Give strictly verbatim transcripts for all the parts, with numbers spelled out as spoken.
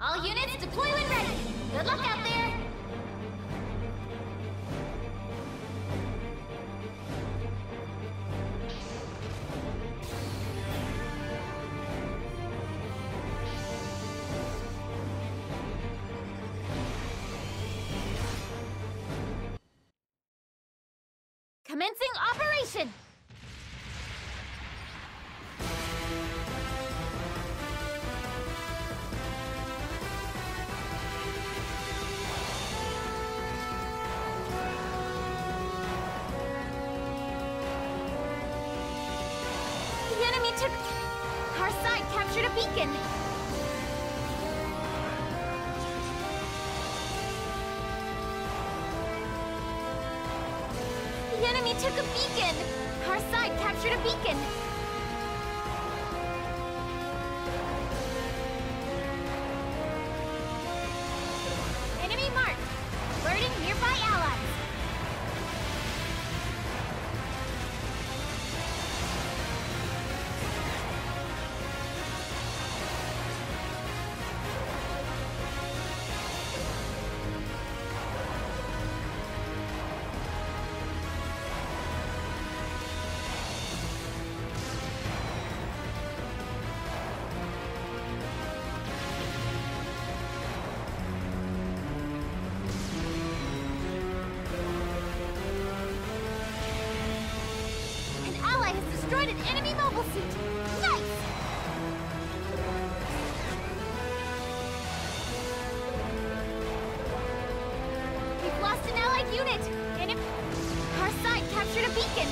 All units deploy when ready. Good luck out there. Commencing operation! The enemy took... Our side captured a beacon! The enemy took a beacon! Our side captured a beacon! Enemy marked! Alerting nearby allies! Destroyed an enemy mobile suit! Nice! We've lost an allied unit! Enemy... Our side captured a beacon!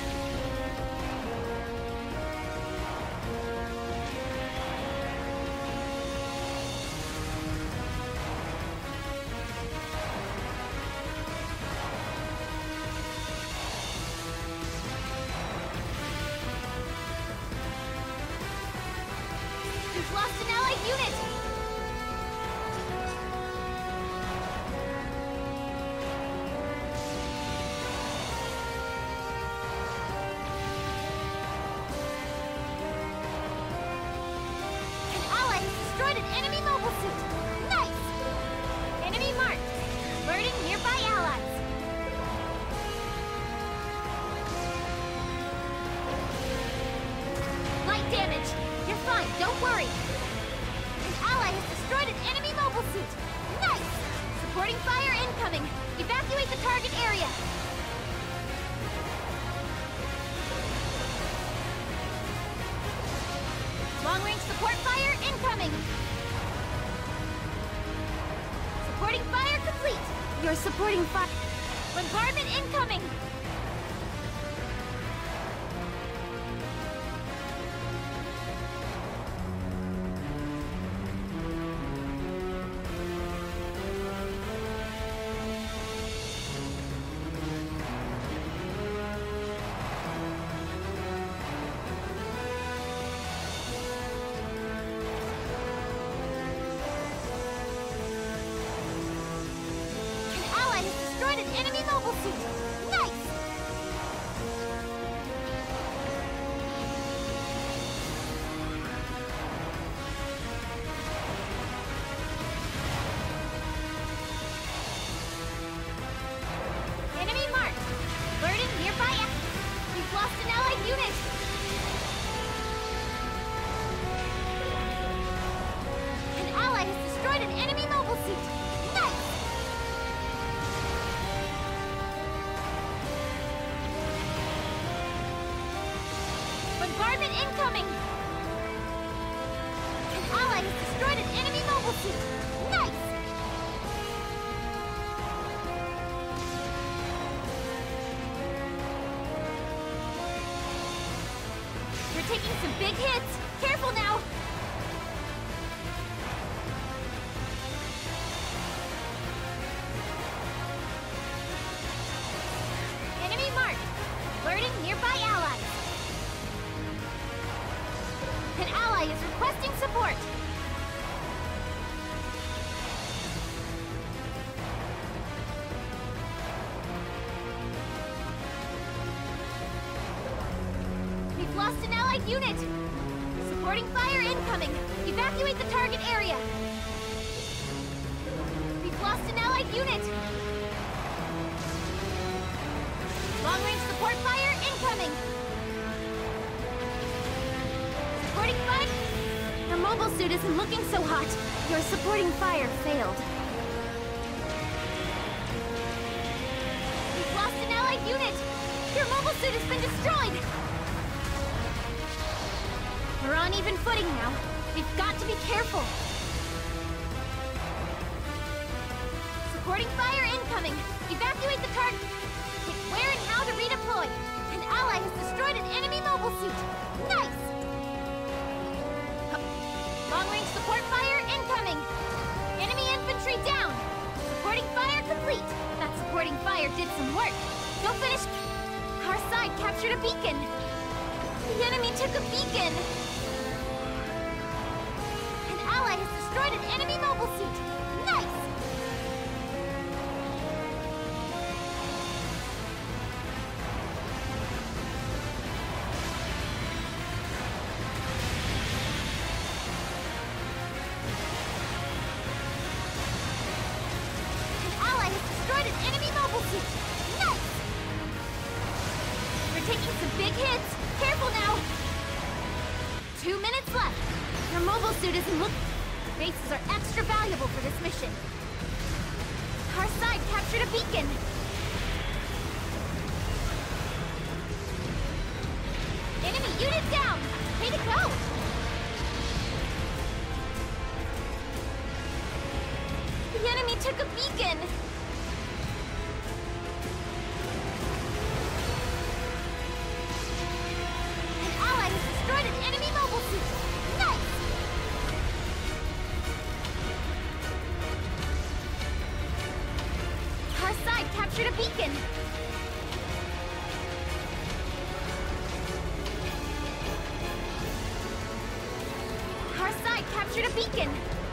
We've lost an allied unit! An ally has destroyed an enemy mobile suit! Nice! Enemy marked! Alerting nearby allies! Light damage! You're fine, don't worry! An ally has destroyed an enemy mobile suit! Nice! Supporting fire incoming! Evacuate the target area! Long-range support fire incoming! Supporting fire complete! You're supporting fire... Bombardment incoming! Destroyed an enemy mobile suit! Nice! Enemy marked! Alerting nearby... We've lost an allied unit! An ally has destroyed an enemy mobile suit! Nice! Bombardment incoming! An ally has destroyed an enemy mobile suit! Nice! You're taking some big hits! Careful now! Enemy marked! Alerting nearby allies! An ally is requesting support! We've lost an allied unit! Supporting fire incoming! Evacuate the target area! unit! Long-range support fire incoming! Supporting fire? Your mobile suit isn't looking so hot. Your supporting fire failed. We've lost an allied unit! Your mobile suit has been destroyed! We're on even footing now. We've got to be careful. Supporting fire incoming! Evacuate the target! Pick where and how to redeploy! An ally has destroyed an enemy mobile suit! Nice! Long-range support fire incoming! Enemy infantry down! Supporting fire complete! That supporting fire did some work! Go finish! Our side captured a beacon! The enemy took a beacon! An ally has destroyed an enemy mobile suit! Nice! Taking some big hits! Careful now! Two minutes left! Your mobile suit isn't look- Bases are extra valuable for this mission. Our side captured a beacon! Enemy unit down! Way to go! The enemy took a beacon! Destroyed an enemy mobile suit! Nice! Our side captured a beacon! Our side captured a beacon!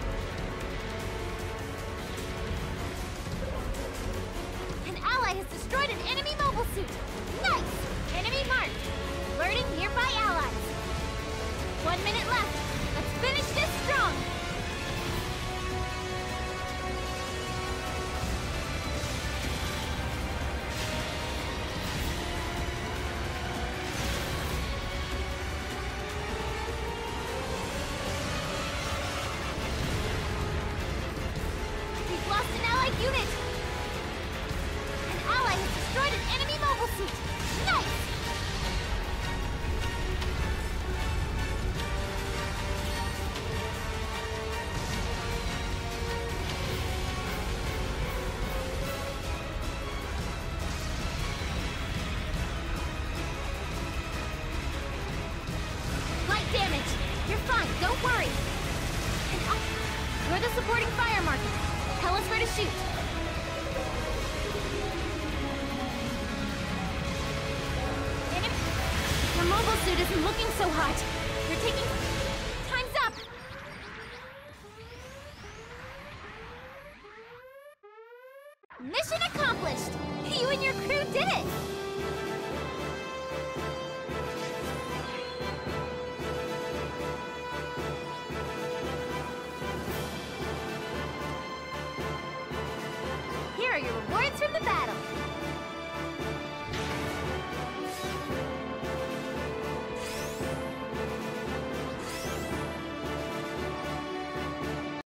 An ally has destroyed an enemy mobile suit! Nice! Enemy marked! Alerting nearby allies! One minute left. Let's finish this strong. We've lost an allied unit. An ally has destroyed an enemy mobile suit. Nice! Don't worry! And uh, you're the supporting fire marker. Tell us where to shoot. Enemy... Your mobile suit isn't looking so hot. You're taking... Time's up! Mission accomplished! You and your crew did it! Here are your rewards from the battle.